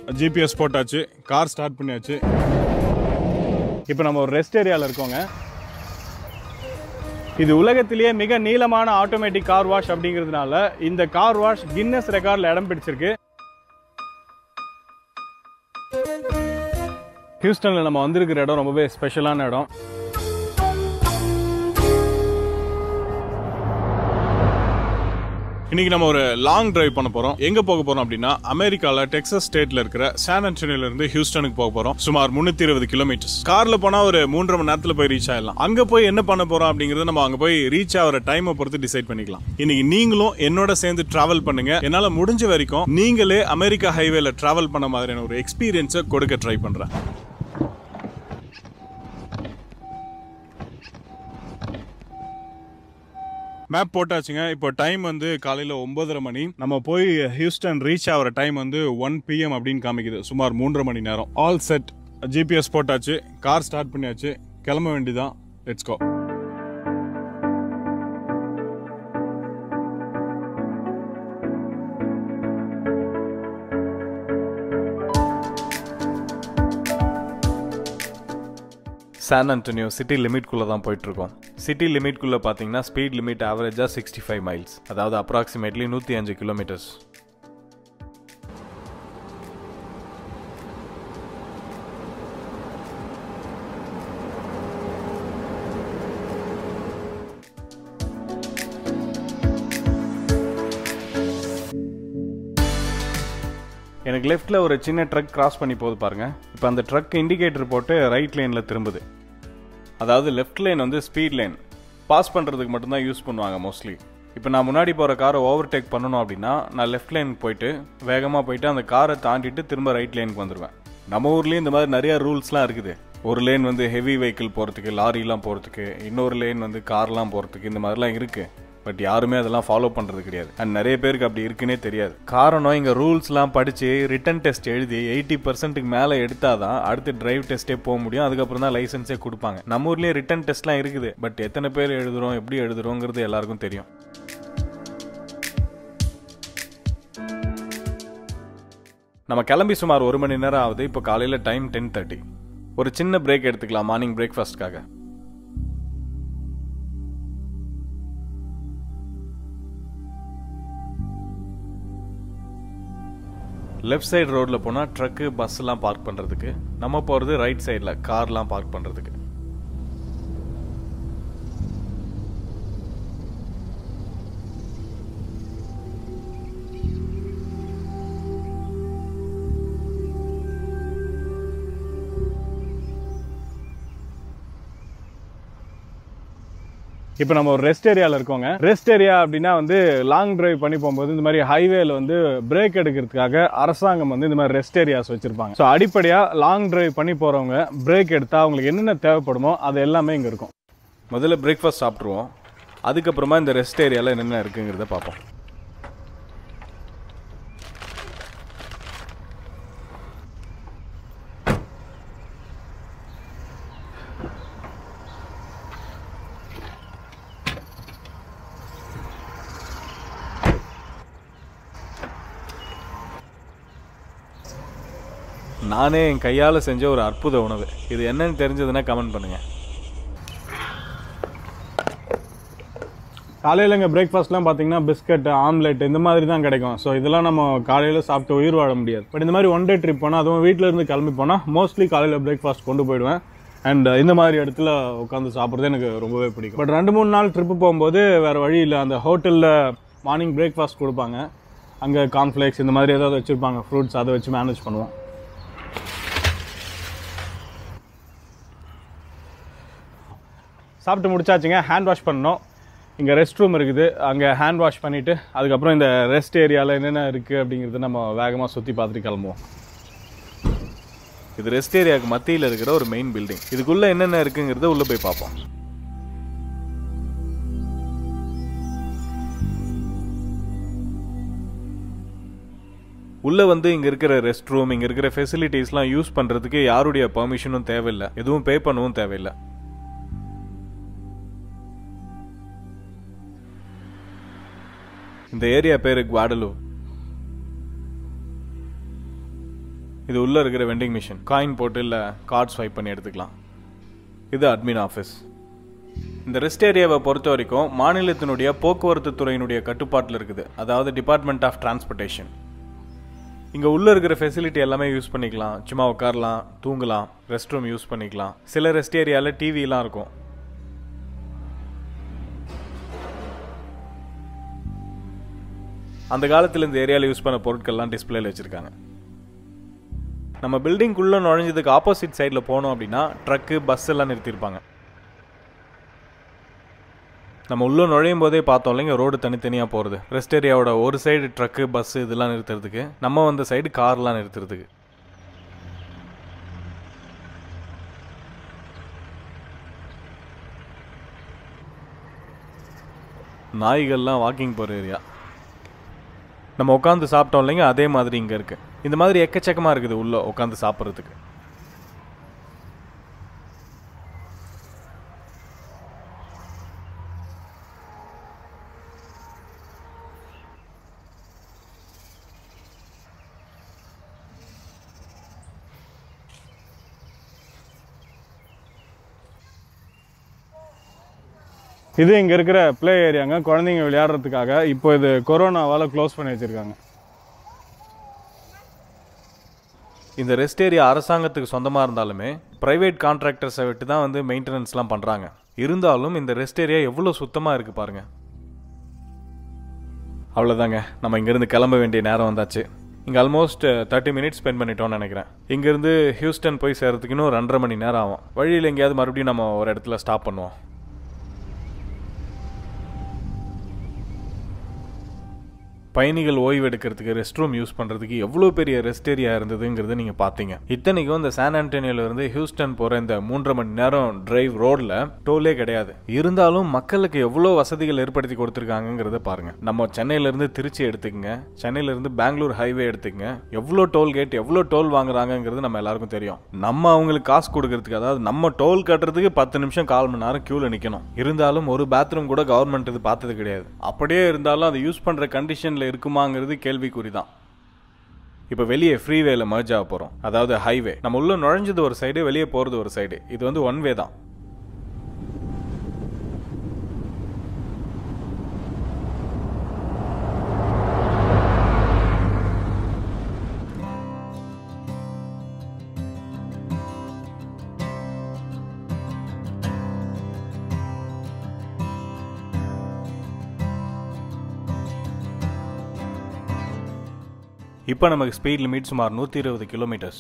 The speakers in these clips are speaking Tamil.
ஜிபிஎஸ் போட்டாச்சு, கார் ஸ்டார்ட் பண்ணியாச்சு. இப்போ நம்ம ஒரு ரெஸ்ட் ஏரியாவில் இருக்கோங்க. இது உலகத்திலேயே மிக நீளமான ஆட்டோமேட்டிக் கார் வாஷ் அப்படிங்கிறதுனால இந்த கார் வாஷ் கின்னஸ் ரெக்கார்டில் இடம் பிடிச்சிருக்கு. ஹியூஸ்டனில் நம்ம வந்திருக்கிற இடம் ரொம்பவே ஸ்பெஷலான இடம். இன்னைக்கு நம்ம ஒரு லாங் டிரைவ் பண்ண போறோம். எங்க போக போறோம் அப்படின்னா, அமெரிக்கால டெக்சாஸ் ஸ்டேட்ல இருக்கிற சான் ஆண்டனியோல இருந்து ஹியூஸ்டனுக்கு போக போறோம். சுமார் 320 கிலோமீட்டர்ஸ். கார்ல போனா ஒரு 3.5 மணி நேரத்துல போய் ரீச் ஆயிடலாம். அங்க போய் என்ன பண்ண போறோம் அப்படிங்கறத நம்ம அங்க போய் ரீச் ஆகிற டைமை பொறுத்து டிசைட் பண்ணிக்கலாம். இன்னைக்கு நீங்களும் என்னோட சேர்ந்து டிராவல் பண்ணுங்க. என்னால முடிஞ்ச வரைக்கும் நீங்களே அமெரிக்கா ஹைவேல டிராவல் பண்ண மாதிரியான ஒரு எக்ஸ்பீரியன்ஸை கொடுக்க ட்ரை பண்றேன். மேப் போட்டாச்சுங்க. இப்போ டைம் வந்து காலையில் 9:30 மணி. நம்ம போய் ஹியூஸ்டன் ரீச் ஆகிற டைம் வந்து 1 PM அப்படின்னு காமிக்குது. சுமார் 3.5 மணி நேரம். All set. ஜிபிஎஸ் போட்டாச்சு, கார் ஸ்டார்ட் பண்ணியாச்சு, கிளம்ப வேண்டியதான். Let's go. San Antonio city லிமிட்குள்ளே தான் போயிட்டுருக்கோம். சிட்டி லிமிட்குள்ளே பார்த்தீங்கன்னா ஸ்பீட் லிமிட் ஆவரேஜாக 65 மைல்ஸ், அதாவது அப்ராக்சிமேட்லி 105 கிலோமீட்டர்ஸ். எனக்கு லெஃப்டில் ஒரு சின்ன ட்ரக் கிராஸ் பண்ணி போகுது பாருங்க. இப்போ அந்த ட்ரக் இண்டிகேட்டர் போட்டு ரைட் லைனில் திரும்புது. அதாவது லெஃப்ட் லைன் வந்து ஸ்பீட் லைன் பாஸ் பண்ணுறதுக்கு மட்டும்தான் யூஸ் பண்ணுவாங்க மோஸ்ட்லி. இப்போ நான் முன்னாடி போகிற காரை ஓவர்டேக் பண்ணணும் அப்படின்னா நான் லெஃப்ட் லைனுக்கு போயிட்டு வேகமாக போயிட்டு அந்த காரை தாண்டிட்டு திரும்ப ரைட் லைனுக்கு வந்துடுவேன். நம்ம ஊர்லேயும் இந்த மாதிரி நிறையா ரூல்ஸ்லாம் இருக்குது. ஒரு லேன் வந்து ஹெவி வெஹிக்கிள் போகிறதுக்கு, லாரிலாம் போகிறதுக்கு, இன்னொரு லேன் வந்து கார்லாம் போகிறதுக்கு, இந்த மாதிரிலாம் இருக்குது. பட் யாருமே அதெல்லாம் ஃபாலோ பண்ணுறது கிடையாது. அண்ட் நிறைய பேருக்கு அப்படி இருக்குன்னே தெரியாது. காரணம், இங்கே ரூல்ஸ்லாம் படித்து ரிட்டன் டெஸ்ட் எழுதி 80% மேலே எடுத்தாதான் அடுத்து டிரைவ் டெஸ்ட்டே போக முடியும். அதுக்கப்புறம் தான் லைசன்ஸே கொடுப்பாங்க. நம்ம ஊர்லேயே ரிட்டன் டெஸ்ட்லாம் இருக்குது. பட் எத்தனை பேர் எழுதுகிறோம், எப்படி எழுதுகிறோங்கிறது எல்லாருக்கும் தெரியும். நம்ம கிளம்பி சுமார் 1 மணி நேரம் ஆகுது. இப்போ காலையில் டைம் 10:30. ஒரு சின்ன பிரேக் எடுத்துக்கலாம் மார்னிங் பிரேக்ஃபாஸ்ட்காக. லெஃப்ட் சைடு ரோடில் போனால் ட்ரக்கு, பஸ்ஸெலாம் பார்க் பண்ணுறதுக்கு. நம்ம போகிறது ரைட் சைடில் கார்லாம் பார்க் பண்ணுறதுக்கு. இப்போ நம்ம ஒரு ரெஸ்ட் ஏரியாவில் இருக்கோங்க. ரெஸ்ட் ஏரியா அப்படின்னா வந்து லாங் டிரைவ் பண்ணி போகும்போது இந்த மாதிரி ஹைவேல வந்து பிரேக் எடுக்கிறதுக்காக அரசாங்கம் வந்து இந்த மாதிரி ரெஸ்ட் ஏரியாஸ் வச்சிருப்பாங்க. ஸோ அடிப்படையாக லாங் டிரைவ் பண்ணி போகிறவங்க பிரேக் எடுத்தால் அவங்களுக்கு என்னென்ன தேவைப்படுமோ அது எல்லாமே இங்கே இருக்கும். முதல்ல பிரேக்ஃபாஸ்ட் சாப்பிட்ருவோம். அதுக்கப்புறமா இந்த ரெஸ்ட் ஏரியாவில் என்னென்ன இருக்குங்கிறத பார்ப்போம். நானே என் கையால் செஞ்ச ஒரு அற்புத உணவு. இது என்னன்னு தெரிஞ்சதுன்னா கமெண்ட் பண்ணுங்க. காலையில் இங்கே பிரேக்ஃபாஸ்ட்லாம் பார்த்தீங்கன்னா பிஸ்கட், ஆம்லெட் இந்த மாதிரி தான் கிடைக்கும். ஸோ இதெல்லாம் நம்ம காலையில் சாப்பிட்டு உயிர் வாழ முடியாது. பட் இந்த மாதிரி ஒன் டே ட்ரிப் போனால், அதுவும் வீட்டில் இருந்து கிளம்பி போனால் மோஸ்ட்லி காலையில் பிரேக்ஃபாஸ்ட் கொண்டு போயிடுவேன். அண்ட் இந்த மாதிரி இடத்துல உட்காந்து சாப்பிட்றது எனக்கு ரொம்பவே பிடிக்கும். பட் 2-3 நாள் ட்ரிப்பு போகும்போது வேறு வழி இல்லை. அந்த ஹோட்டலில் மார்னிங் பிரேக்ஃபாஸ்ட் கொடுப்பாங்க. அங்கே கார்ன்ஃப்ளேக்ஸ் இந்த மாதிரி ஏதாவது வச்சுருப்பாங்க, ஃப்ரூட்ஸ், அதை வச்சு மேனேஜ் பண்ணுவோம். சாப்பிட்டு முடிச்சாச்சுங்க. ஹேண்ட் வாஷ் பண்ணணும். இங்கே ரெஸ்ட் ரூம் இருக்குது. அங்கே ஹேண்ட் வாஷ் பண்ணிவிட்டு அதுக்கப்புறம் இந்த ரெஸ்ட் ஏரியாவில் என்னென்ன இருக்குது அப்படிங்கிறது நம்ம வேகமாக சுற்றி பார்த்துட்டு கிளம்புவோம். இது ரெஸ்ட் ஏரியாவுக்கு மத்தியில் இருக்கிற ஒரு மெயின் பில்டிங். இதுக்குள்ளே என்னென்ன இருக்குங்கிறத உள்ளே போய் பார்ப்போம். உள்ளே வந்து இங்கே இருக்கிற ரெஸ்ட் ரூம், இங்கே இருக்கிற ஃபெசிலிட்டிஸ்லாம் யூஸ் பண்ணுறதுக்கு யாருடைய பெர்மிஷனும் தேவையில்லை, எதுவும் பே பண்ணவும் தேவையில்லை. இந்த ஏரியா பேரு குவாடலூர். இது உள்ளே இருக்கிற வெண்டிங் மிஷின். காயின் போட்டு இல்லை கார்ட் ஸ்வைப் பண்ணி எடுத்துக்கலாம். இது அட்மின் ஆஃபீஸ். இந்த ரெஸ்ட் ஏரியாவை பொறுத்த வரைக்கும் மாநிலத்தினுடைய போக்குவரத்து துறையினுடைய கட்டுப்பாட்டில் இருக்குது, அதாவது டிபார்ட்மெண்ட் ஆஃப் டிரான்ஸ்போர்ட்டேஷன். இங்கே உள்ளே இருக்கிற ஃபெசிலிட்டி எல்லாமே யூஸ் பண்ணிக்கலாம். சும்மா உட்காரலாம், தூங்கலாம், ரெஸ்ட் ரூம் யூஸ் பண்ணிக்கலாம். சில ரெஸ்ட் ஏரியாவில் டிவிலாம் இருக்கும். அந்த காலத்தில் இந்த ஏரியாவில் யூஸ் பண்ண பொருட்கள்லாம் டிஸ்பிளேல வச்சுருக்காங்க. நம்ம பில்டிங்குள்ளே நுழைஞ்சதுக்கு ஆப்போசிட் சைடில் போனோம் அப்படின்னா ட்ரக்கு, பஸ் எல்லாம் நிறுத்தியிருப்பாங்க. நம்ம உள்ளே நுழையும் போதே பார்த்தோம் இல்லைங்க, ரோடு தனித்தனியாக போகிறது. ரெஸ்ட் ஏரியாவோட ஒரு சைடு ட்ரக்கு, பஸ்ஸு இதெல்லாம் நிறுத்துறதுக்கு, நம்ம வந்த சைடு கார்லாம் நிறுத்துறதுக்கு. நாய்கள்லாம் வாக்கிங் போகிற ஏரியா. நம்ம உட்காந்து சாப்பிட்டோம் இல்லைங்க, அதே மாதிரி இங்கே இருக்குது. இந்த மாதிரி எக்கச்சக்கமாக இருக்குது உள்ளே உட்காந்து சாப்பிட்றதுக்கு. இது இங்கே இருக்கிற ப்ளே ஏரியாங்க, குழந்தைங்க விளையாடுறதுக்காக. இப்போ இது கொரோனாவால் க்ளோஸ் பண்ணி வச்சுருக்காங்க. இந்த ரெஸ்ட் ஏரியா அரசாங்கத்துக்கு சொந்தமாக இருந்தாலுமே ப்ரைவேட் கான்ட்ராக்டர்ஸை விட்டு தான் வந்து மெயின்டெனன்ஸ்லாம் பண்ணுறாங்க. இருந்தாலும் இந்த ரெஸ்ட் ஏரியா எவ்வளோ சுத்தமாக இருக்குது பாருங்கள். அவ்வளோதாங்க, நம்ம இங்கேருந்து கிளம்ப வேண்டிய நேரம் வந்தாச்சு. இங்கே ஆல்மோஸ்ட் 30 மினிட்ஸ் ஸ்பெண்ட் பண்ணிட்டோம்னு நினைக்கிறேன். இங்கேருந்து ஹியூஸ்டன் போய் சேர்கிறதுக்கு இன்னும் 2.5 மணி நேரம் ஆகும். வழியில் எங்கேயாவது மறுபடியும் நம்ம ஒரு இடத்துல ஸ்டாப் பண்ணுவோம். பயணிகள் ஓய்வு எடுக்கிறதுக்கு ரெஸ்ட் ரூம் யூஸ் பண்ணுறதுக்கு எவ்வளோ பெரிய ரெஸ்ட் ஏரியா இருந்ததுங்கிறது நீங்கள் பார்த்தீங்க. இத்தனைக்கும் இந்த சான் ஆண்டோனியோலேருந்து ஹியூஸ்டன் போகிற இந்த 3.5 மணி நேரம் டிரைவ் ரோடில் டோலே கிடையாது. இருந்தாலும் மக்களுக்கு எவ்வளோ வசதிகள் ஏற்படுத்தி கொடுத்துருக்காங்கிறத பாருங்கள். நம்ம சென்னையிலேருந்து திருச்சி எடுத்துக்கங்க, சென்னையிலேருந்து பெங்களூர் ஹைவே எடுத்துக்கங்க, எவ்வளோ டோல்கேட், எவ்வளோ டோல் வாங்குறாங்கிறது நம்ம எல்லாருக்கும் தெரியும். நம்ம அவங்களுக்கு காசு கொடுக்கறதுக்கு, அதாவது நம்ம டோல் கட்டுறதுக்கு 10 நிமிஷம் 1/4 மணி நேரம் க்யூவில் நிற்கணும். இருந்தாலும் ஒரு பாத்ரூம் கூட கவர்மெண்ட் இது பார்த்தது கிடையாது. அப்படியே இருந்தாலும் அதை யூஸ் பண்ணுற கண்டிஷன் இருக்குமாங்கிறது கேள்விக்குறிதான். இப்போ வெளியே ஃப்ரீவேல மர்ஜ் ஆக போகிறோம், அதாவது ஹைவே. நம்ம உள்ள நுழைஞ்சது ஒரு சைடு, வெளியே போகிறது ஒரு சைடு. இது வந்து ஒன் வே தான். இப்போ நமக்கு ஸ்பீட் லிமிட் சுமார் 120 கிலோமீட்டர்ஸ்.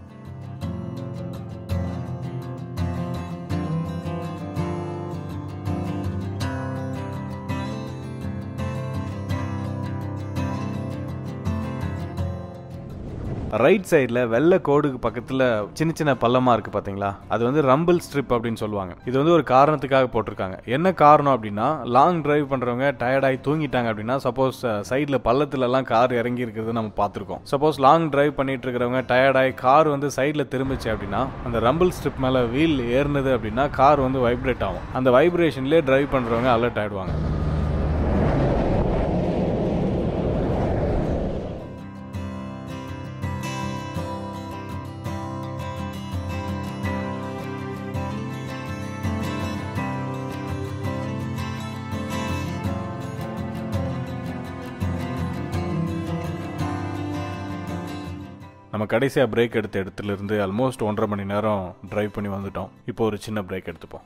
ரைட் சைடில் வெள்ளை கோடுக்கு பக்கத்தில் சின்ன சின்ன பள்ளமாக இருக்குது பார்த்தீங்களா, அது வந்து ரம்பிள் ஸ்ட்ரிப் அப்படின்னு சொல்லுவாங்க. இது வந்து ஒரு காரணத்துக்காக போட்டிருக்காங்க. என்ன காரணம் அப்படின்னா, லாங் டிரைவ் பண்ணுறவங்க டயர்டாகி தூங்கிட்டாங்க அப்படின்னா, சப்போஸ் சைடில் பள்ளத்துலலாம் கார் இறங்கி இருக்கிறது நம்ம பார்த்துருக்கோம். சப்போஸ் லாங் டிரைவ் பண்ணிட்டு இருக்கிறவங்க டயர்டாகி கார் வந்து சைடில் திரும்பிச்சு அப்படின்னா, அந்த ரம்பிள் ஸ்ட்ரிப் மேலே வீல் ஏறினது அப்படின்னா கார் வந்து வைப்ரேட் ஆகும். அந்த வைப்ரேஷன்லேயே டிரைவ் பண்ணுறவங்க அலர்ட் ஆகிடுவாங்க. நம்ம கடைசியாக பிரேக் எடுத்த இடத்துலேருந்து ஆல்மோஸ்ட் 1.5 மணி நேரம் டிரைவ் பண்ணி வந்துட்டோம். இப்போ ஒரு சின்ன பிரேக் எடுத்துப்போம்.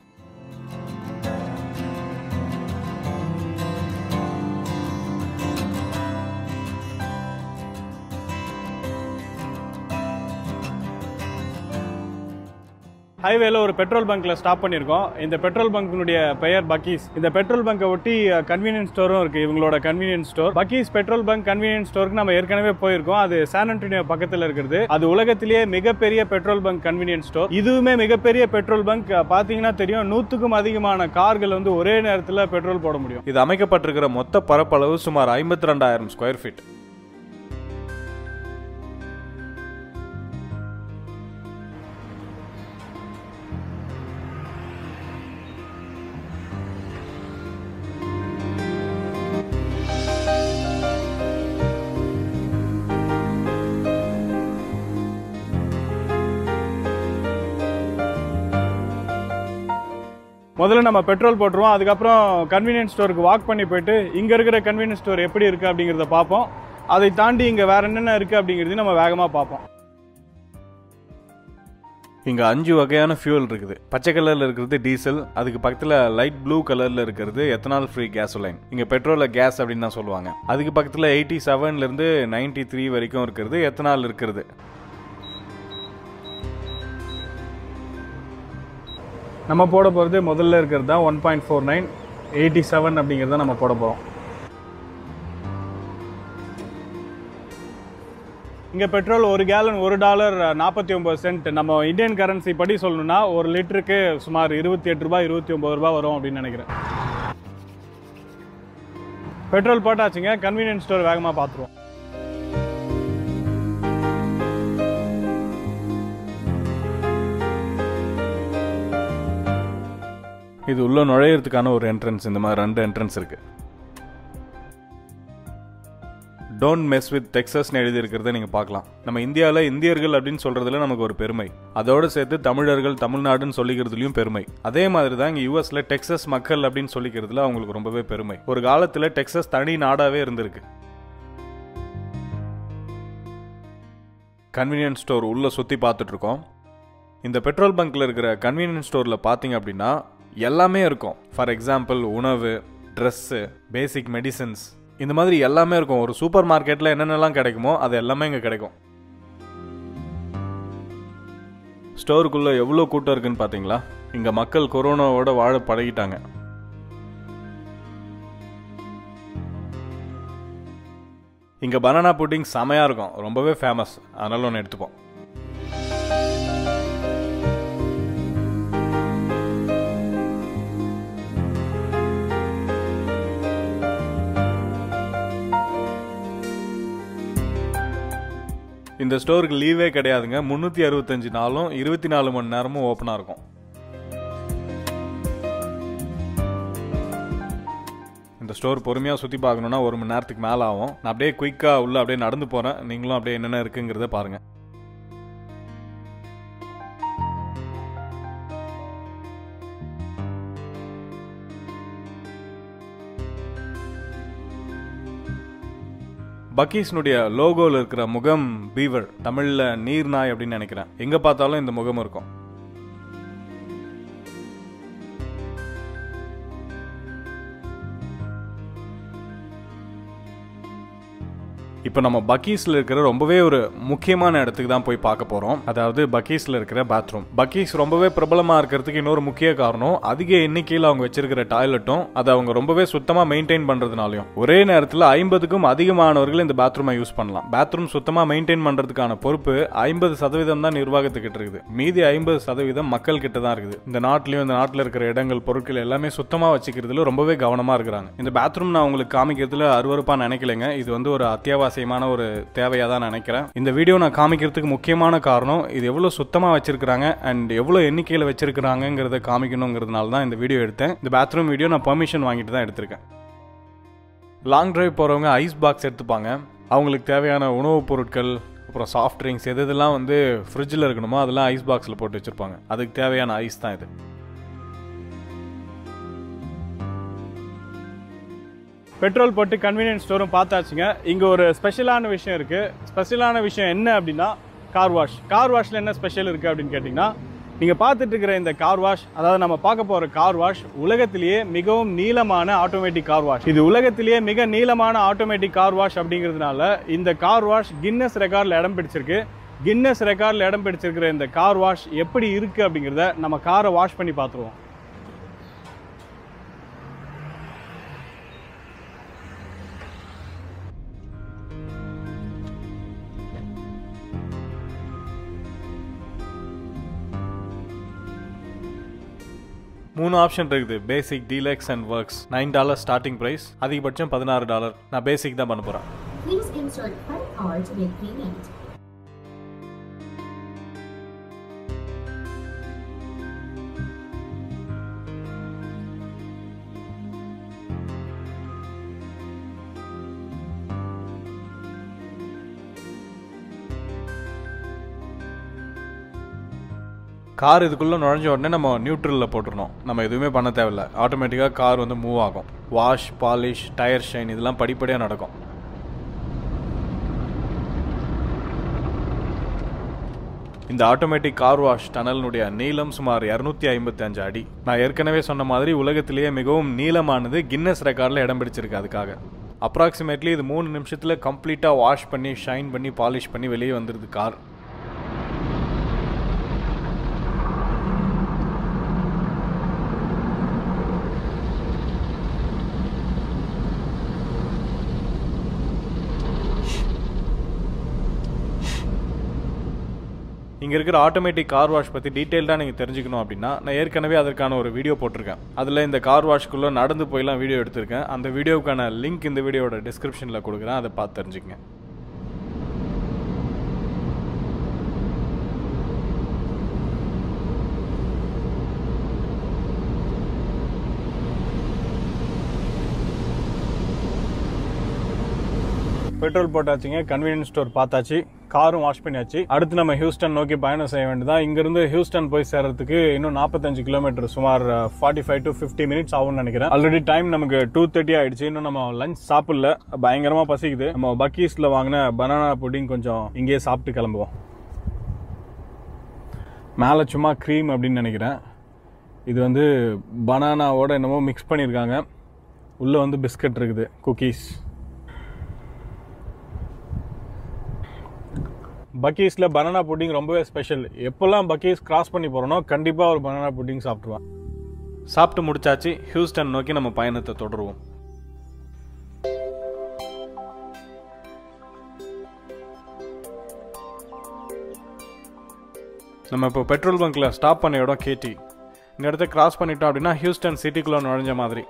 ஹைவேல ஒரு பெட்ரோல் பங்க்ல ஸ்டாப் பண்ணியிருக்கோம். இந்த பெட்ரோல் பங்க்னுடைய பெயர் பக்கீஸ். இந்த பெட்ரோல் பங்கை ஒட்டி கன்வீனியன்ஸ் ஸ்டோரும் இருக்கு, இவங்களோட convenience store. Buc-ee's petrol bunk convenience ஸ்டோருக்கு நம்ம ஏற்கனவே போயிருக்கோம். அது சான் ஆண்டோனியோ பக்கத்தில் இருக்கிறது. அது உலகத்திலேயே மிகப்பெரிய பெட்ரோல் பங்க் கன்வீனியன்ஸ் ஸ்டோர். இதுவுமே மிகப்பெரிய பெட்ரோல் பங்க். பாத்தீங்கன்னா தெரியும், 100க்கும் அதிகமான கார்கள் வந்து ஒரே நேரத்தில் பெட்ரோல் போட முடியும். இது அமைக்கப்பட்டிருக்கிற மொத்த பரப்பளவு சுமார் 52,000 ஸ்கொயர் ஃபீட். முதல்ல நம்ம பெட்ரோல் போட்டுருவோம். அதுக்கப்புறம் கன்வீனியன்ஸ் ஸ்டோருக்கு வாக் பண்ணி போயிட்டு இங்கே இருக்கிற கன்வீனியன்ஸ் ஸ்டோர் எப்படி இருக்குது அப்படிங்கிறத பார்ப்போம். அதை தாண்டி இங்கே வேறு என்னென்ன இருக்குது அப்படிங்கிறதையும் நம்ம வேகமாக பார்ப்போம். இங்கே 5 வகையான ஃபியூல் இருக்குது. பச்சை கலரில் இருக்கிறது டீசல், அதுக்கு பக்கத்தில் லைட் ப்ளூ கலரில் இருக்கிறது எத்தனால் ஃப்ரீ கேசோலைன். இங்கே பெட்ரோலில் கேஸ் அப்படின்னு தான் சொல்லுவாங்க. அதுக்கு பக்கத்தில் 87லேருந்து 93 வரைக்கும் இருக்கிறது எத்தனால் இருக்கிறது. நம்ம போட போகிறது முதல்ல இருக்கிறது தான் 1.49 87 அப்படிங்கிறத நம்ம போட போகிறோம். இங்கே பெட்ரோல் ஒரு கேலன் $1.49. நம்ம இந்தியன் கரன்சி படி சொல்லணும்னா ஒரு லிட்டருக்கு சுமார் 28 ரூபாய் 29 ரூபாய் வரும் அப்படின்னு நினைக்கிறேன். பெட்ரோல் போட்டாச்சுங்க. கன்வீனியன்ஸ் ஸ்டோர் வேகமாக பார்த்துருவோம். இது உள்ள நுழையிறதுக்கான ஒரு என்ட்ரன்ஸ். இந்த மாதிரி 2 என்ட்ரன்ஸ் இருக்கு. டோன்ட் மெஸ் வித் டெக்ஸஸ்னு எழுதியிருக்கிறத நீங்கள் பார்க்கலாம். நம்ம இந்தியாவில் இந்தியர்கள் அப்படின்னு சொல்கிறதுல நமக்கு ஒரு பெருமை. அதோடு சேர்த்து தமிழர்கள் தமிழ்நாடுன்னு சொல்லிக்கிறதுலையும் பெருமை. அதே மாதிரி தான் இங்கே யூஎஸில் டெக்ஸஸ் மக்கள் அப்படின்னு சொல்லிக்கிறதுல அவங்களுக்கு ரொம்பவே பெருமை. ஒரு காலத்தில் டெக்ஸஸ் தனி நாடாகவே இருந்திருக்கு. கன்வீனியன்ஸ் ஸ்டோர் உள்ளே சுற்றி பார்த்துட்ருக்கோம். இந்த பெட்ரோல் பங்க்கில் இருக்கிற கன்வீனியன்ஸ் ஸ்டோரில் பார்த்தீங்க அப்படின்னா எல்லாமே இருக்கும். ஃபார் எக்ஸாம்பிள் உணவு, ட்ரெஸ்ஸு, பேசிக் மெடிசன்ஸ், இந்த மாதிரி எல்லாமே இருக்கும். ஒரு சூப்பர் மார்க்கெட்டில் என்னென்னலாம் கிடைக்குமோ அது எல்லாமே இங்கே கிடைக்கும். ஸ்டோருக்குள்ளே எவ்வளோ கூட்டம் இருக்குன்னு பார்த்தீங்களா? இங்கே மக்கள் கொரோனாவோட வாழ பழகிட்டாங்க. இங்கே பனானா புட்டிங் செமையாக இருக்கும், ரொம்பவே ஃபேமஸ். அதனால ஒன்று எடுத்துப்போம். இந்த ஸ்டோருக்கு லீவே கிடையாதுங்க. 365 நாளும் 24 மணி நேரமும் ஓப்பனாக இருக்கும். இந்த ஸ்டோர் பொறுமையாக சுற்றி பார்க்கணுன்னா 1 மணி நேரத்துக்கு மேலே ஆகும். நான் அப்படியே குயிக்காக உள்ள அப்படியே நடந்து போகிறேன். நீங்களும் அப்படியே என்னென்ன இருக்குங்கிறத பாருங்கள். பக்கீஸ்னுடைய லோகோவில் இருக்கிற முகம் பீவர், தமிழில் நீர்நாய் அப்படின்னு நினைக்கிறேன். எங்கே பார்த்தாலும் இந்த முகம் இருக்கும். இப்போ நம்ம பக்கீஸில் இருக்கிற ரொம்பவே ஒரு முக்கியமான இடத்துக்கு தான் போய் பார்க்க போகிறோம். அதாவது பக்கீஸில் இருக்கிற பாத்ரூம். பக்கீஸ் ரொம்பவே பிரபலமாக இருக்கிறதுக்கு இன்னொரு முக்கிய காரணம் அதிக எண்ணிக்கையில் அவங்க வச்சிருக்கிற டாய்லெட்டும் அதை அவங்க ரொம்பவே சுத்தமாக மெயின்டைன் பண்ணுறதுனாலையும். ஒரே நேரத்தில் 50க்கும் அதிகமானவர்கள் இந்த பாத்ரூமை யூஸ் பண்ணலாம். பாத்ரூம் சுத்தமாக மெயின்டைன் பண்ணுறதுக்கான பொறுப்பு 50% தான் நிர்வாகத்துக்கிட்ட இருக்குது. மீதி 50% மக்கள் கிட்ட தான் இருக்குது. இந்த நாட்டிலையும் இந்த நாட்டில் இருக்கிற இடங்கள், பொருட்கள் எல்லாமே சுத்தமாக வச்சுக்கிறதுல ரொம்பவே கவனமாக இருக்கிறாங்க. இந்த பாத்ரூம் நான் உங்களுக்கு காமிக்கிறதுல அருவருப்பாக நினைக்கலைங்க. இது வந்து ஒரு அத்தியாவசியமான ஒரு தேவையா தான் நினைக்கிறேன். இந்த வீடியோ நான் காமிக்கிறதுக்கு முக்கியமான காரணம் இது எவ்வளவு சுத்தமா வச்சிருக்காங்க அண்ட் எவ்வளவு எண்ணிக்கையில வச்சிருக்காங்கிறத காமிக்கணுங்கிறதுனால தான் இந்த வீடியோ எடுத்தேன். இந்த பாத்ரூம் வீடியோ நான் பெர்மிஷன் வாங்கிட்டு தான் எடுத்திருக்கேன். லாங் டிரைவ் போறவங்க ஐஸ் பாக்ஸ் எடுத்துப்பாங்க. அவங்களுக்கு தேவையான உணவுப் பொருட்கள், அப்புறம் சாஃப்ட் ட்ரிங்க்ஸ் எதெல்லாம் வந்து ஃப்ரிட்ஜில் இருக்கணுமோ அதெல்லாம் ஐஸ் பாக்ஸில் போட்டு வச்சிருப்பாங்க. அதுக்கு தேவையான ஐஸ் தான் இது. பெட்ரோல் போட்டு கன்வீனியன்ஸ் ஸ்டோரும் பார்த்தாச்சுங்க. இங்கே ஒரு ஸ்பெஷலான விஷயம் இருக்குது. ஸ்பெஷலான விஷயம் என்ன அப்படின்னா கார் வாஷ். கார் வாஷில் என்ன ஸ்பெஷல் இருக்குது அப்படின்னு கேட்டிங்கன்னா, நீங்கள் பார்த்துட்டு இருக்கிற இந்த கார் வாஷ், அதாவது நம்ம பார்க்க போகிற கார் வாஷ் உலகத்திலேயே மிகவும் நீளமான ஆட்டோமேட்டிக் கார் வாஷ். இது உலகத்திலேயே மிக நீளமான ஆட்டோமேட்டிக் கார் வாஷ் அப்படிங்கிறதுனால இந்த கார் வாஷ் கின்னஸ் ரெக்கார்டில் இடம் பிடிச்சிருக்கு. கின்னஸ் ரெக்கார்டில் இடம் பிடிச்சிருக்கிற இந்த கார் வாஷ் எப்படி இருக்குது அப்படிங்கிறத நம்ம காரை வாஷ் பண்ணி பார்த்துருவோம். மூணு ஆப்ஷன் இருக்குது. Basic, deluxe and works. $9 starting price, அதிகபட்சம் $16. நான் பேசிக் தான் பண்ண போறேன். Please insert credit card to make payment. Car இதுக்குள்ளே நுழைஞ்ச உடனே நம்ம நியூட்ரலில் போட்டுருணும். நம்ம எதுவுமே பண்ண தேவையில்லை. ஆட்டோமேட்டிக்காக கார் வந்து மூவ் ஆகும். வாஷ், பாலிஷ், டயர் ஷைன் இதெல்லாம் படிப்படியாக நடக்கும். இந்த ஆட்டோமேட்டிக் கார் வாஷ் டனலினுடைய நீளம் சுமார் 255 அடி. நான் ஏற்கனவே சொன்ன மாதிரி உலகத்திலேயே மிகவும் நீளமானது கின்னஸ் ரெக்கார்டில் இடம் பிடிச்சிருக்கு. அதுக்காக அப்ராக்சிமேட்லி இது 3 நிமிஷத்தில் கம்ப்ளீட்டாக வாஷ் பண்ணி, ஷைன் பண்ணி, பாலிஷ் பண்ணி வெளியே வந்துடுது கார். இங்கே இருக்கிற ஆட்டோமேட்டிக் கார் வாஷ் பற்றி டீட்டெயில்டாக நீங்கள் தெரிஞ்சுக்கணும் அப்படின்னா நான் ஏற்கனவே அதற்கான ஒரு வீடியோ போட்டிருக்கேன். அதில் இந்த கார் வாஷ்குள்ளே நடந்து போயெல்லாம் வீடியோ எடுத்திருக்கேன். அந்த வீடியோவுக்கான லிங்க் இந்த வீடியோட டிஸ்கிரிப்ஷனில் கொடுக்குறேன். அதை பார்த்து தெரிஞ்சுக்கங்க. பெட்ரோல் போட்டாச்சுங்க, கன்வீனியன்ஸ் ஸ்டோர் பார்த்தாச்சு, காரும் வாஷ் பண்ணியாச்சு. அடுத்து நம்ம ஹியூஸ்டன் நோக்கி பயணம் செய்ய வேண்டியதான். இங்கிருந்து ஹியூஸ்டன் போய் சேர்றதுக்கு இன்னும் 45 கிலோமீட்டர், சுமார் 45 to 50 மினிட்ஸ் ஆகும்னு நினைக்கிறேன். ஆல்ரெடி டைம் நமக்கு 2:30 ஆயிடுச்சு. இன்னும் நம்ம லஞ்ச் சாப்பிடல, பயங்கரமா பசிக்குது. நம்ம பக்கீஸ்ல வாங்கின பனானா புட்டிங் கொஞ்சம் இங்கேயே சாப்பிட்டு கிளம்புவோம். மேலே சும்மா க்ரீம் அப்படின்னு நினைக்கிறேன். இது வந்து பனானாவோட என்னமோ மிக்ஸ் பண்ணியிருக்காங்க. உள்ளே வந்து பிஸ்கட் இருக்குது, குக்கீஸ். பக்கீஸில் பனானா புட்டிங் ரொம்பவே ஸ்பெஷல். எப்போல்லாம் பக்கீஸ் கிராஸ் பண்ணி போகிறோனோ கண்டிப்பாக ஒரு பனானா புட்டிங் சாப்பிட்ருவேன். சாப்பிட்டு முடிச்சாச்சு. ஹியூஸ்டன் நோக்கி நம்ம பயணத்தை தொடருவோம். நம்ம இப்போ பெட்ரோல் பங்க்கில் ஸ்டாப் பண்ண இடம் கேடி. இந்த இடத்த கிராஸ் பண்ணிட்டோம் அப்படின்னா ஹியூஸ்டன் சிட்டிக்குள்ளே நுழைஞ்ச மாதிரி.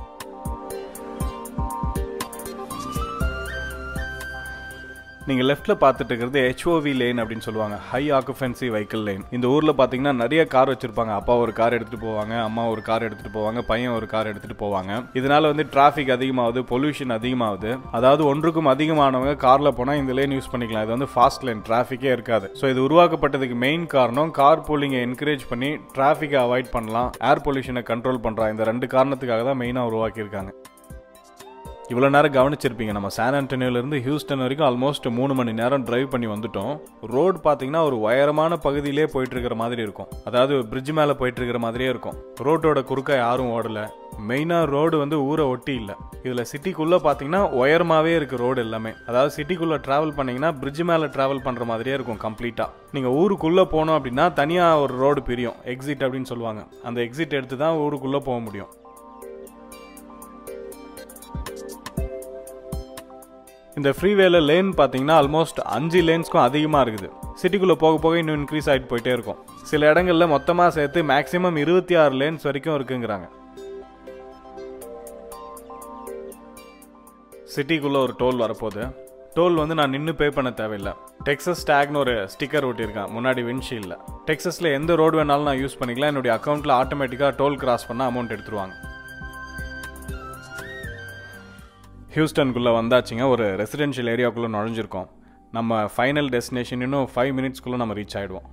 நீங்கள் லெஃப்ட்டில் பார்த்துட்டு இருக்கிறது HOV லேன் அப்படின்னு சொல்லுவாங்க, ஹை ஆக்குபென்சி வெஹிக்கிள் லேன். இந்த ஊரில் பார்த்தீங்கன்னா நிறைய கார் வச்சுருப்பாங்க. அப்பா ஒரு கார் எடுத்துகிட்டு போவாங்க, அம்மா ஒரு கார் எடுத்துகிட்டு போவாங்க, பையன் ஒரு கார் எடுத்துகிட்டு போவாங்க. இதனால் வந்து டிராஃபிக் அதிகமாகுது, பொல்யூஷன் அதிகமாகுது. அதாவது ஒன்றுக்கும் அதிகமானவங்க காரில் போனால் இந்த லேன் யூஸ் பண்ணிக்கலாம். இது வந்து ஃபாஸ்ட் லேன், டிராஃபிக்கே இருக்காது. ஸோ இது உருவாக்கப்பட்டதுக்கு மெயின் காரணம் கார் பூலிங்கை என்கரேஜ் பண்ணி டிராஃபிக்கை அவாய்ட் பண்ணலாம், ஏர் பொல்யூஷனை கண்ட்ரோல் பண்ணுறாங்க. இந்த 2 காரணத்துக்காக தான் மெயினாக உருவாக்கியிருக்காங்க. இவ்வளோ நேரம் கவனிச்சிருப்பீங்க, நம்ம சான் ஆண்டனியோலேருந்து ஹியூஸ்டன் வரைக்கும் ஆல்மோஸ்ட் 3 மணி நேரம் டிரைவ் பண்ணி வந்துட்டோம். ரோடு பார்த்தீங்கன்னா ஒரு உயரமான பகுதியிலே போயிட்டு இருக்கிற மாதிரி இருக்கும். அதாவது பிரிட்ஜ் மேலே போயிட்டு இருக்கிற மாதிரியே இருக்கும். ரோட்டோட குறுக்க யாரும் ஓடலை. மெயினாக ரோடு வந்து ஊரை ஒட்டி இல்லை. இதில் சிட்டிக்குள்ளே பார்த்தீங்கன்னா உயரமாகவே இருக்குது ரோடு எல்லாமே. அதாவது சிட்டிக்குள்ளே ட்ராவல் பண்ணிங்கன்னா பிரிட்ஜ் மேலே ட்ராவல் பண்ணுற மாதிரியே இருக்கும் கம்ப்ளீட்டாக. நீங்கள் ஊருக்குள்ளே போனோம் அப்படின்னா தனியாக ஒரு ரோடு பிரியும், எக்ஸிட் அப்படின்னு சொல்லுவாங்க. அந்த எக்ஸிட் எடுத்து தான் ஊருக்குள்ளே போக முடியும். இந்த ஃப்ரீவேல லேன் பார்த்தீங்கன்னா ஆல்மோஸ்ட் 5 லேன்ஸ்க்கும் அதிகமாக இருக்குது. சிட்டிக்குள்ளே போக போக இன்னும் இன்க்ரீஸ் ஆகிட்டு போயிட்டே இருக்கும். சில இடங்களில் மொத்தமாக சேர்த்து மேக்ஸிமம் 26 லேன்ஸ் வரைக்கும் இருக்குங்கிறாங்க. சிட்டிக்குள்ளே ஒரு டோல் வரப்போகுது. டோல் வந்து நான் நின்று பே பண்ண தேவையில்லை. டெக்ஸஸ் டேக்னு ஒரு ஸ்டிக்கர் ஒட்டியிருக்கேன் முன்னாடி விண்ட்ஷீல்டில். டெக்ஸஸில் எந்த ரோடு வேணாலும் நான் யூஸ் பண்ணிக்கலாம். என்னுடைய அக்கௌண்ட்டில் ஆட்டோமேட்டிக்காக டோல் கிராஸ் பண்ணால் அமௌண்ட் எடுத்துருவாங்க. ஹியூஸ்டனுக்குள்ளே வந்தாச்சுங்க. ஒரு ரெசிடென்ஷியல் ஏரியாவுக்குள்ளே நுழைஞ்சிருக்கோம். நம்ம ஃபைனல் டெஸ்டினேஷன் இன்னும் 5 மினிட்ஸ்க்குள்ளே நம்ம ரீச் ஆகிடுவோம்.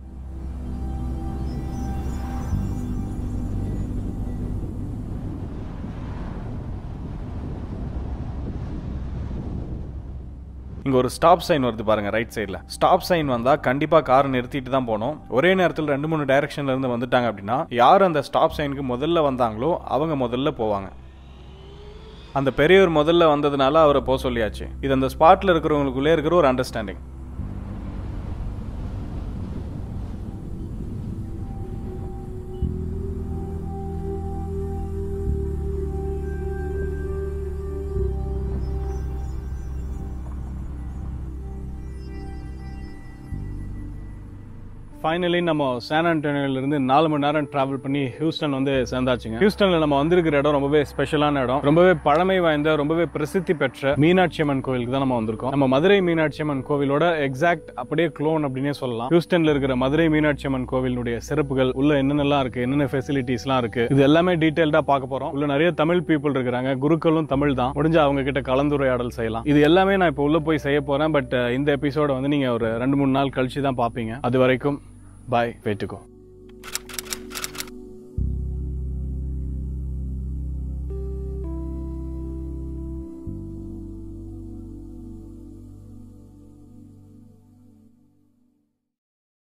இங்கே ஒரு ஸ்டாப் சைன் வருது பாருங்கள், ரைட் சைடில். ஸ்டாப் சைன் வந்தால் கண்டிப்பாக காரை நிறுத்திட்டு தான் போகணும். ஒரே நேரத்தில் 2-3 டைரக்ஷன்லேருந்து வந்துட்டாங்க அப்படின்னா யார் அந்த ஸ்டாப் சைனுக்கு முதல்ல வந்தாங்களோ அவங்க முதல்ல போவாங்க. அந்த பெரியவர் முதல்ல வந்ததுனால அவரை போக சொல்லியாச்சு. இது அந்த ஸ்பாட்டில் இருக்கிறவங்களுக்குள்ளே இருக்கிற ஒரு அண்டர்ஸ்டாண்டிங். ஃபைனலி நம்ம சான் ஆண்டனியோலேருந்து 4 மணி நேரம் டிராவல் பண்ணி ஹியூஸ்டன் வந்து சேர்ந்தாச்சுங்க. ஹியூஸ்டனில் நம்ம வந்திருக்கிற இடம் ரொம்பவே ஸ்பெஷலான இடம். ரொம்பவே பழமை வாய்ந்த, ரொம்பவே பிரசித்தி பெற்ற மீனாட்சி அம்மன் கோவிலுக்கு தான் நம்ம வந்திருக்கோம். நம்ம மதுரை மீனாட்சி அம்மன் கோவிலோட எக்ஸாக்ட் அப்படியே க்ளோன் அப்படின்னே சொல்லலாம். ஹியூஸ்டன்ல இருக்கிற மதுரை மீனாட்சி அம்மன் கோவிலுடைய சிறப்புகள், உள்ள என்னென்னலாம் இருக்கு, என்னென்ன ஃபெசிலிட்டிஸ்லாம் இருக்கு, இது எல்லாமே டீடைல்டா பார்க்க போறோம். உள்ள நிறைய தமிழ் பீப்புள் இருக்கிறாங்க, குருக்களும் தமிழ் தான். முடிஞ்ச அவங்க கிட்ட கலந்துரையாடல் செய்யலாம். இது எல்லாமே நான் இப்போ உள்ள போய் செய்ய போறேன். பட் இந்த எபிசோட வந்து நீங்க ஒரு 2-3 நாள் கழிச்சு தான் பார்ப்பீங்க. அது வரைக்கும் பாய், way to go.